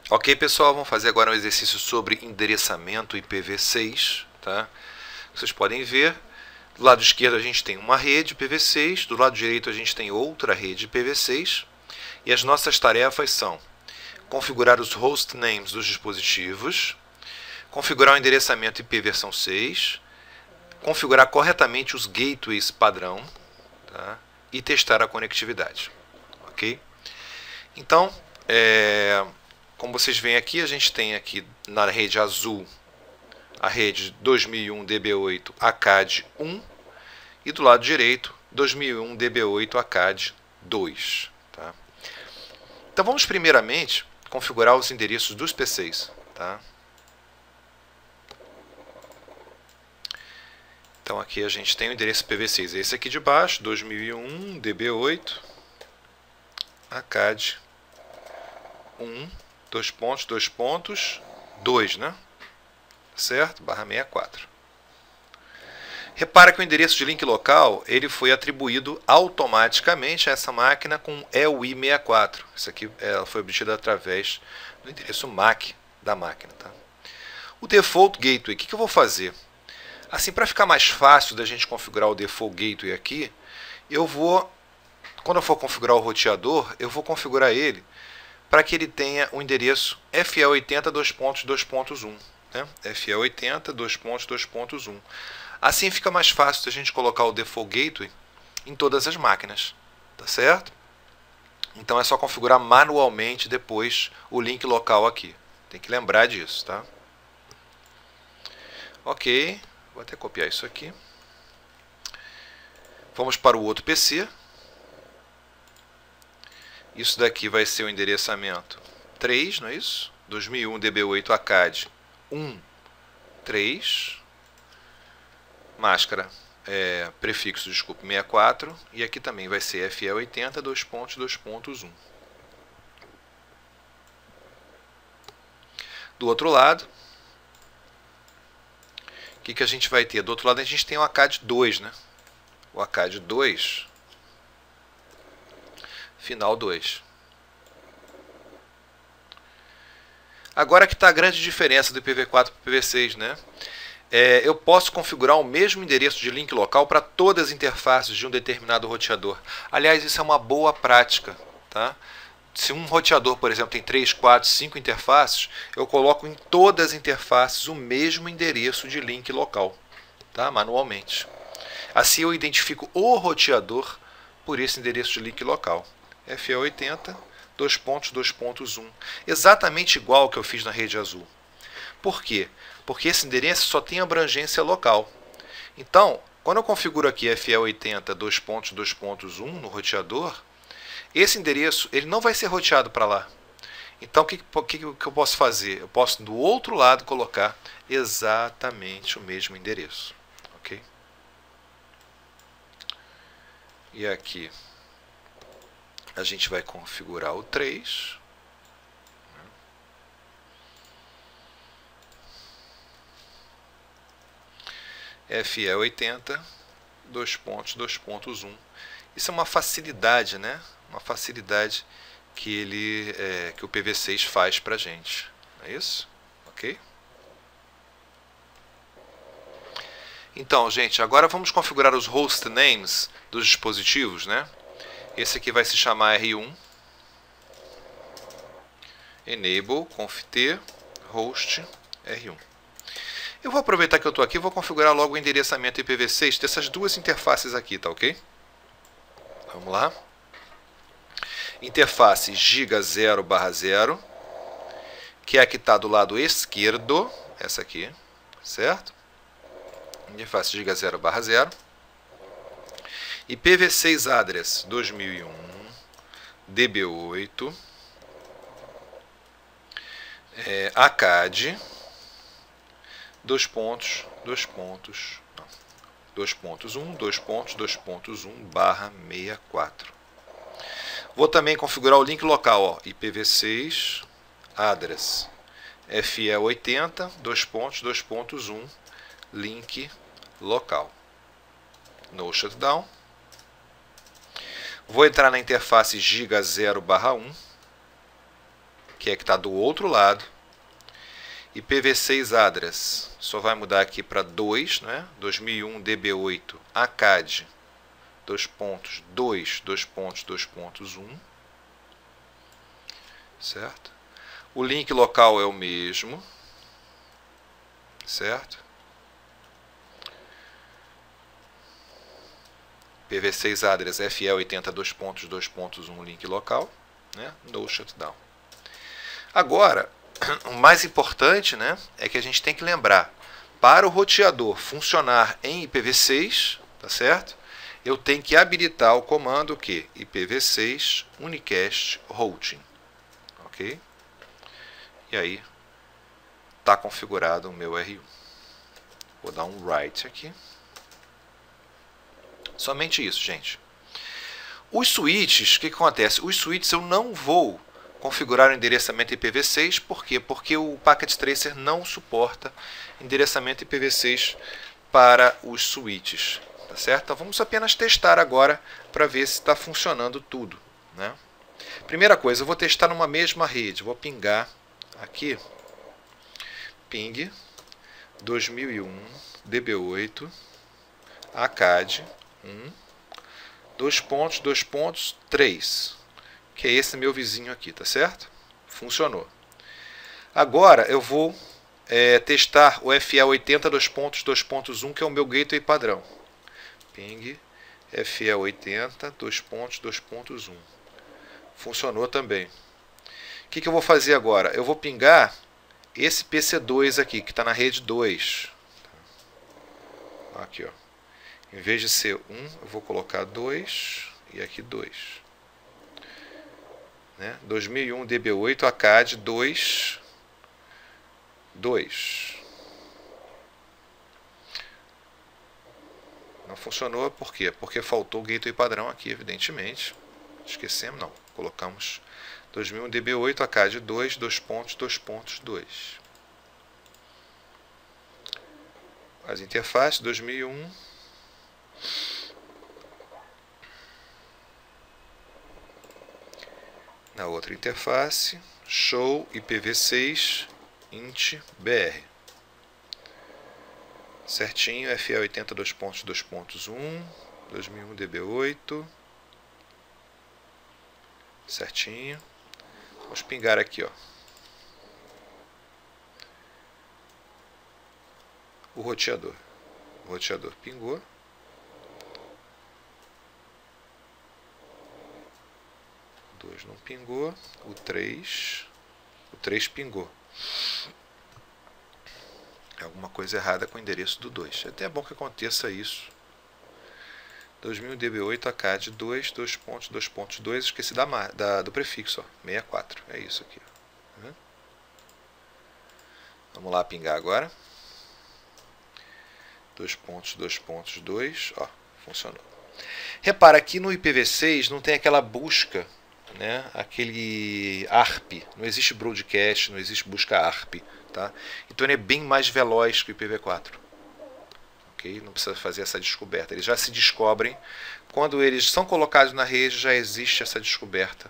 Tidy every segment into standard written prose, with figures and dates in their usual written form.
Ok, pessoal, vamos fazer agora um exercício sobre endereçamento IPv6. Tá? Vocês podem ver, do lado esquerdo a gente tem uma rede IPv6, do lado direito a gente tem outra rede IPv6, e as nossas tarefas são configurar os host names dos dispositivos, configurar o endereçamento IP versão 6, configurar corretamente os gateways padrão, tá? E testar a conectividade. Ok? Então, como vocês veem aqui, a gente tem aqui na rede azul a rede 2001 DB8 ACAD 1 e do lado direito 2001 DB8 ACAD 2. Tá? Então vamos primeiramente configurar os endereços dos PCs. Tá? Então aqui a gente tem o endereço IPv6, esse aqui de baixo, 2001 DB8 ACAD 1, 2, né? Certo? Barra 64. Repara que o endereço de link local ele foi atribuído automaticamente a essa máquina com EUI64. Isso aqui foi obtido através do endereço MAC da máquina. Tá? O Default Gateway, o que eu vou fazer? Assim, para ficar mais fácil da gente configurar o Default Gateway aqui, quando eu for configurar o roteador, eu vou configurar ele para que ele tenha o endereço FE80 2.2.1. Né? FE80 2.2.1. Assim fica mais fácil a gente colocar o Default Gateway em todas as máquinas. Tá certo? Então é só configurar manualmente depois o link local aqui. Tem que lembrar disso. Tá? Ok. Vou até copiar isso aqui. Vamos para o outro PC. Isso daqui vai ser o endereçamento 3, não é isso? 2001 DB8 ACAD 1, 3. Máscara, prefixo, desculpe, 64. E aqui também vai ser FE80 2.2.1. Do outro lado, o que a gente vai ter? Do outro lado a gente tem o ACAD 2, né? O ACAD 2, final 2. Agora que está a grande diferença do IPv4 para o IPv6, né? Eu posso configurar o mesmo endereço de link local para todas as interfaces de um determinado roteador. Aliás, isso é uma boa prática. Tá? Se um roteador, por exemplo, tem 3, 4, 5 interfaces, eu coloco em todas as interfaces o mesmo endereço de link local, tá? Manualmente. Assim eu identifico o roteador por esse endereço de link local. FE80 2.2.1. Exatamente igual ao que eu fiz na rede azul. Por quê? Porque esse endereço só tem abrangência local. Então, quando eu configuro aqui FE80 2.2.1 no roteador, esse endereço ele não vai ser roteado para lá. Então, o que eu posso fazer? Eu posso, do outro lado, colocar exatamente o mesmo endereço. Ok? E aqui a gente vai configurar o 3. FE80 2.2.1. Isso é uma facilidade, né? Uma facilidade que o IPv6 faz para a gente. Não é isso? Ok? Então, gente, agora vamos configurar os host names dos dispositivos, né? Esse aqui vai se chamar R1. Enable conft host R1. Eu vou aproveitar que eu estou aqui e vou configurar logo o endereçamento IPv6 dessas duas interfaces aqui, tá ok? Vamos lá. Interface giga 0/0, que é a que está do lado esquerdo, essa aqui, certo? Interface giga 0/0. IPv6 address 2001 DB8 ACAD 2.2.1/64. Vou também configurar o link local, ó, IPv6 address FE80 2.2.1 link local. No shutdown. Vou entrar na interface giga 0/1, que é que está do outro lado. IPv6 address só vai mudar aqui para 2, né? 2001 DB8 ACAD 2.2.2.2.1, certo? O link local é o mesmo, certo? IPv6 address FE80 2.2.1 link local, né? No shutdown. Agora, o mais importante, né, é que a gente tem que lembrar, para o roteador funcionar em IPv6, tá certo? Eu tenho que habilitar o comando que IPv6 unicast routing, ok? E aí está configurado o meu R1. Vou dar um write aqui. Somente isso, gente. Os switches, o que acontece? Os switches eu não vou configurar o endereçamento IPv6, por quê? Porque o Packet Tracer não suporta endereçamento IPv6 para os switches, tá certo? Então vamos apenas testar agora para ver se está funcionando tudo, né? Primeira coisa, eu vou testar numa mesma rede, vou pingar aqui, ping 2001 DB8 ACAD 2.2.3, que é esse meu vizinho aqui, tá certo? Funcionou. Agora eu vou testar o FE80 2.2.1, que é o meu gateway padrão. Ping FE80 2.2.1. Funcionou também. O que eu vou fazer agora? Eu vou pingar esse PC2 aqui, que está na rede 2. Aqui, ó. Em vez de ser 1, eu vou colocar 2 e aqui 2. Né? 2001 DB8 ACAD 2. Não funcionou, por quê? Porque faltou o gateway padrão aqui, evidentemente. Esquecemos, não. Colocamos 2001 DB8 ACAD 2, 2.2.2. As interfaces 2001. Na outra interface, show IPv6 int br. Certinho, FE80 2.2.1, 2001 DB8. Certinho. Vamos pingar aqui, ó. O roteador. O roteador pingou. O 2 não pingou. O 3 pingou. É alguma coisa errada com o endereço do 2. É até bom que aconteça isso. 2000 DB8 ACAD 2, 2.2.2. Esqueci do prefixo, ó, 64. É isso aqui. Ó. Vamos lá pingar agora. 2.2.2. Ó, funcionou. Repara, aqui no IPv6 não tem aquela busca, né? Aquele ARP. Não existe broadcast, não existe busca ARP. Tá? Então ele é bem mais veloz que o IPv4. Okay? Não precisa fazer essa descoberta. Eles já se descobrem. Quando eles são colocados na rede, já existe essa descoberta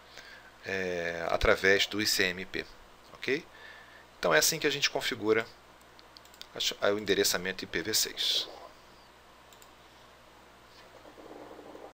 através do ICMP. Okay? Então é assim que a gente configura o endereçamento IPv6.